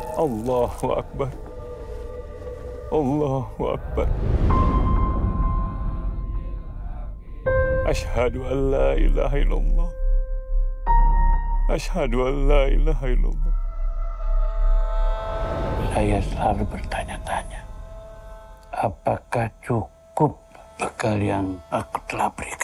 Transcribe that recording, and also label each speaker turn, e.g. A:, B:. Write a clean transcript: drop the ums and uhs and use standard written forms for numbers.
A: Allahu Akbar. Allahu Akbar. Asyhadu an la ilaha illallah. Asyhadu an la ilaha illallah.
B: Saya selalu bertanya-tanya, apakah cukup bekal yang aku telah berikan?